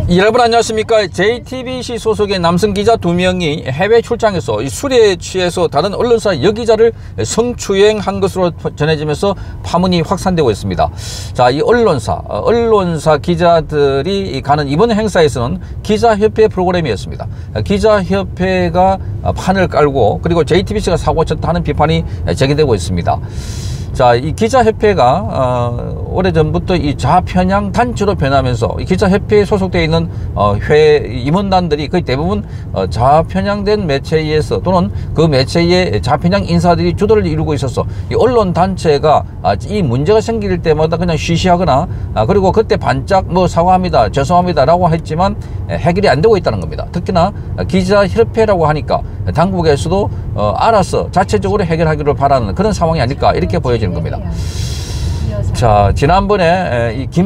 여러분 안녕하십니까. JTBC 소속의 남성 기자 2명이 해외 출장에서 술에 취해서 다른 언론사 여기자를 성추행한 것으로 전해지면서 파문이 확산되고 있습니다. 자, 이 언론사 기자들이 가는 이번 행사에서는 기자협회 프로그램이었습니다. 기자협회가 판을 깔고 그리고 JTBC가 사고 쳤다 하는 비판이 제기되고 있습니다. 자, 이 기자협회가 오래전부터 이 좌편향 단체로 변하면서 이 기자협회에 소속되어 있는 임원단들이 거의 대부분 좌편향된 매체에서 또는 그 매체의 좌편향 인사들이 주도를 이루고 있어서 이 언론 단체가 이 문제가 생길 때마다 그냥 쉬쉬하거나 그리고 그때 반짝 사과합니다, 죄송합니다 라고 했지만 해결이 안 되고 있다는 겁니다. 특히나 기자협회라고 하니까 당국에서도 알아서 자체적으로 해결하기를 바라는 그런 상황이 아닐까 이렇게 보여집니다. 겁니다. 자, 지난번에 이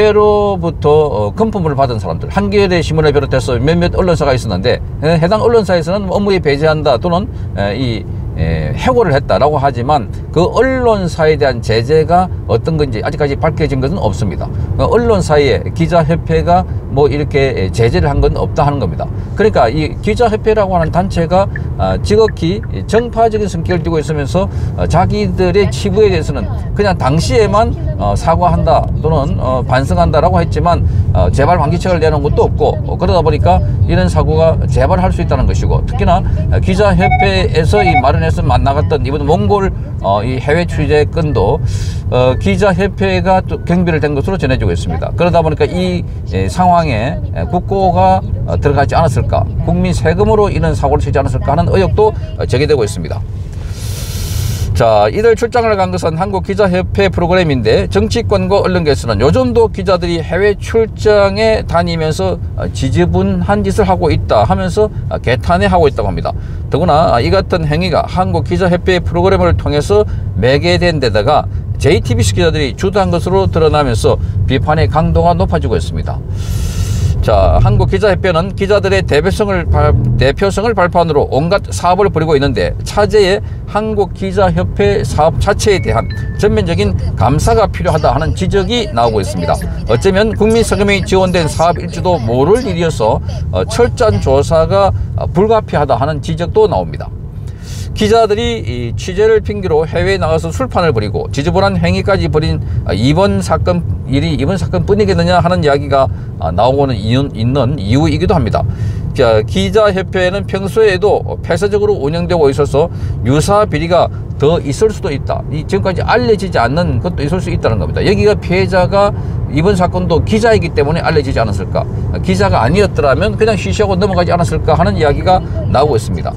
김만배로부터 금품을 받은 사람들, 한겨레 신문을 비롯해서 몇몇 언론사가 있었는데 해당 언론사에서는 업무에 배제한다 또는 해고를 했다라고 하지만 그 언론사에 대한 제재가 어떤 건지 아직까지 밝혀진 것은 없습니다. 언론사에 기자협회가 이렇게 제재를 한 건 없다 하는 겁니다. 그러니까 이 기자협회라고 하는 단체가 지극히 정파적인 성격을 띠고 있으면서 자기들의 치부에 대해서는 그냥 당시에만 사과한다 또는 반성한다라고 했지만 재발 방지책을 내놓은 것도 없고 그러다 보니까 이런 사고가 재발할 수 있다는 것이고 특히나 기자협회에서 이 마련해서 만나갔던 이번 몽골 이 해외 취재 건도 기자협회가 또 경비를 댄 것으로 전해지고 있습니다. 그러다 보니까 이 상황에 국고가 들어가지 않았을까, 국민 세금으로 이런 사고를 치지 않았을까 하는 의혹도 제기되고 있습니다. 자, 이들 출장을 간 것은 한국기자협회 프로그램인데 정치권과 언론계에서는 요즘도 기자들이 해외 출장에 다니면서 지저분한 짓을 하고 있다 하면서 개탄해하고 있다고 합니다. 더구나 이 같은 행위가 한국기자협회 프로그램을 통해서 매개된 데다가 JTBC 기자들이 주도한 것으로 드러나면서 비판의 강도가 높아지고 있습니다. 자, 한국기자협회는 기자들의 대표성을 발판으로 온갖 사업을 벌이고 있는데 차제에 한국기자협회 사업 자체에 대한 전면적인 감사가 필요하다 하는 지적이 나오고 있습니다. 어쩌면 국민 세금이 지원된 사업일지도 모를 일이어서 철저한 조사가 불가피하다 하는 지적도 나옵니다. 기자들이 이 취재를 핑계로 해외에 나가서 술판을 벌이고 지저분한 행위까지 벌인 이번 사건뿐이겠느냐 하는 이야기가 나오고는 있는 이유이기도 합니다. 자, 기자협회는 평소에도 폐쇄적으로 운영되고 있어서 유사 비리가 더 있을 수도 있다. 지금까지 알려지지 않는 것도 있을 수 있다는 겁니다. 여기가 피해자가 이번 사건도 기자이기 때문에 알려지지 않았을까, 기자가 아니었더라면 그냥 쉬쉬하고 넘어가지 않았을까 하는 이야기가 나오고 있습니다.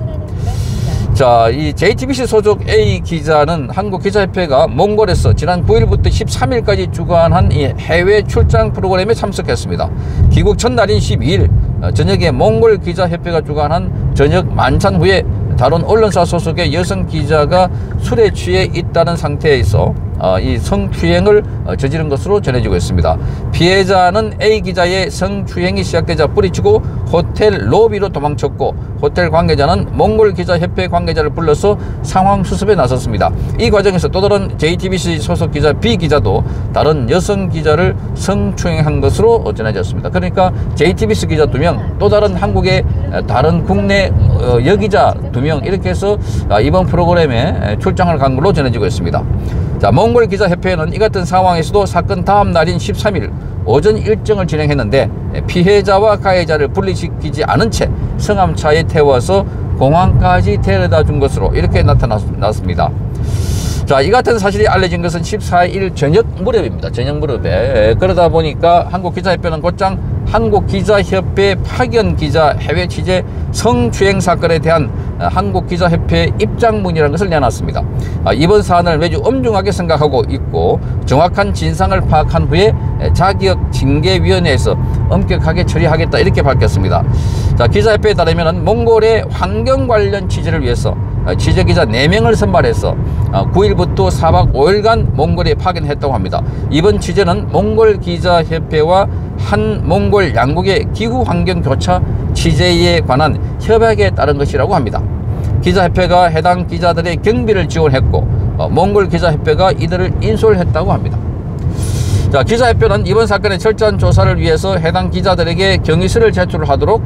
자, 이 JTBC 소속 A 기자는 한국기자협회가 몽골에서 지난 9일부터 13일까지 주관한 이 해외 출장 프로그램에 참석했습니다. 귀국 첫날인 12일 저녁에 몽골 기자협회가 주관한 저녁 만찬 후에 다른 언론사 소속의 여성 기자가 술에 취해 있다는 상태에서 이 성추행을 저지른 것으로 전해지고 있습니다. 피해자는 A 기자의 성추행이 시작되자 뿌리치고 호텔 로비로 도망쳤고 호텔 관계자는 몽골 기자협회 관계자를 불러서 상황 수습에 나섰습니다. 이 과정에서 또 다른 JTBC 소속 기자 B 기자도 다른 여성 기자를 성추행한 것으로 전해졌습니다. 그러니까 JTBC 기자 2명, 또 다른 한국의 다른 국내 여기자 2명 이렇게 해서 이번 프로그램에 출장을 간 걸로 전해지고 있습니다. 자, 몽골 기자협회는 이 같은 상황에서도 사건 다음 날인 13일 오전 일정을 진행했는데 피해자와 가해자를 분리시키지 않은 채 성암차에 태워서 공항까지 데려다 준 것으로 이렇게 나타났습니다. 자, 이 같은 사실이 알려진 것은 14일 저녁 무렵입니다. 저녁 무렵에. 그러다 보니까 한국기자협회는 곧장 한국기자협회 파견 기자 해외 취재 성추행 사건에 대한 한국기자협회 입장문이라는 것을 내놨습니다. 이번 사안을 매우 엄중하게 생각하고 있고 정확한 진상을 파악한 후에 자격 징계위원회에서 엄격하게 처리하겠다 이렇게 밝혔습니다. 자, 기자협회에 따르면 몽골의 환경 관련 취재를 위해서 취재기자 4명을 선발해서 9일부터 4박 5일간 몽골에 파견했다고 합니다. 이번 취재는 몽골 기자협회와 한 몽골 양국의 기후환경교차 취재에 관한 협약에 따른 것이라고 합니다. 기자협회가 해당 기자들의 경비를 지원했고 몽골 기자협회가 이들을 인솔했다고 합니다. 자, 기자협회는 이번 사건의 철저한 조사를 위해서 해당 기자들에게 경위서를 제출하도록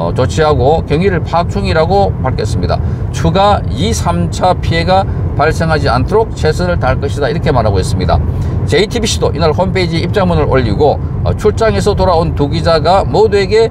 조치하고 경위를 파악 중이라고 밝혔습니다. 추가 2, 3차 피해가 발생하지 않도록 최선을 다할 것이다, 이렇게 말하고 있습니다. JTBC도 이날 홈페이지 입장문을 올리고 출장에서 돌아온 두 기자가 모두에게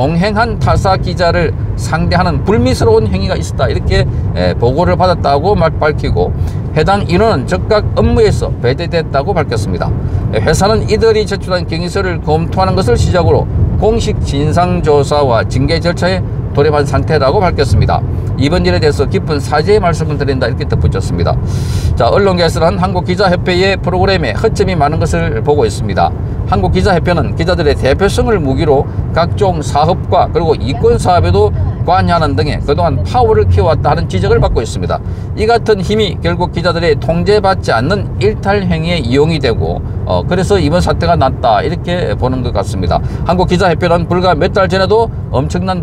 동행한 타사 기자를 상대하는 불미스러운 행위가 있었다, 이렇게 보고를 받았다고 밝히고 해당 인원은 즉각 업무에서 배제됐다고 밝혔습니다. 회사는 이들이 제출한 경위서를 검토하는 것을 시작으로 공식 진상조사와 징계 절차에 돌입한 상태라고 밝혔습니다. 이번 일에 대해서 깊은 사죄의 말씀을 드린다, 이렇게 덧붙였습니다. 자, 언론계에서는 한국기자협회의 프로그램에 허점이 많은 것을 보고 있습니다. 한국기자협회는 기자들의 대표성을 무기로 각종 사업과 그리고 이권 사업에도 관여하는 등의 그동안 파워를 키워왔다 하는 지적을 받고 있습니다. 이 같은 힘이 결국 기자들의 통제받지 않는 일탈 행위에 이용이 되고 그래서 이번 사태가 났다, 이렇게 보는 것 같습니다. 한국기자협회는 불과 몇 달 전에도 엄청난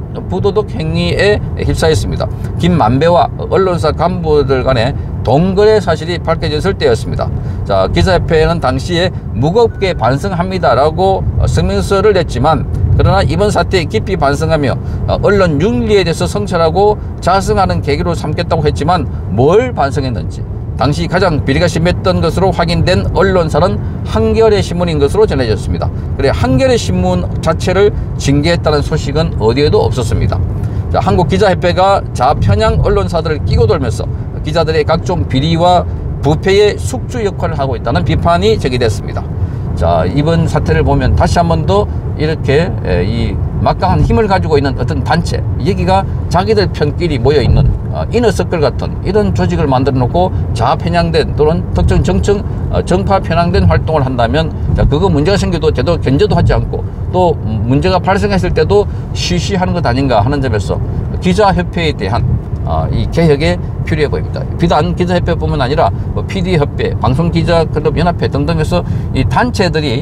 부도덕 행위에 휩싸였습니다. 김만배와 언론사 간부들 간의 동거래 사실이 밝혀졌을 때였습니다. 자, 기자협회는 당시에 무겁게 반성합니다라고 성명서를 냈지만 그러나 이번 사태에 깊이 반성하며 언론 윤리에 대해서 성찰하고 자성하는 계기로 삼겠다고 했지만 뭘 반성했는지, 당시 가장 비리가 심했던 것으로 확인된 언론사는 한겨레 신문인 것으로 전해졌습니다. 그래, 한겨레 신문 자체를 징계했다는 소식은 어디에도 없었습니다. 자, 한국기자협회가 좌편향 언론사들을 끼고 돌면서 기자들의 각종 비리와 부패의 숙주 역할을 하고 있다는 비판이 제기됐습니다. 자, 이번 사태를 보면 다시 한 번 더 이렇게 이 막강한 힘을 가지고 있는 어떤 단체, 여기가 자기들 편끼리 모여있는 이너서클 같은 이런 조직을 만들어 놓고 좌편향된 또는 특정 정청 정파 편향된 활동을 한다면, 자, 그거 문제가 생겨도 제대로 견제도 하지 않고 또 문제가 발생했을 때도 쉬쉬하는 것 아닌가 하는 점에서 기자협회에 대한 이 개혁에 필요해 보입니다. 비단 기자협회뿐만 아니라 PD협회, 방송기자클럽연합회 등등에서 이 단체들이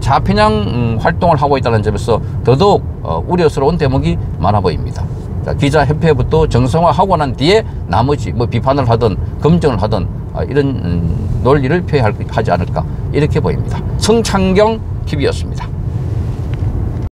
좌편향 활동을 하고 있다는 점에서 더더욱 우려스러운 대목이 많아 보입니다. 자, 기자협회부터 정상화하고 난 뒤에 나머지 뭐 비판을 하든 검증을 하든 이런 논리를 폐하지 않을까, 이렇게 보입니다. 성창경 TV였습니다.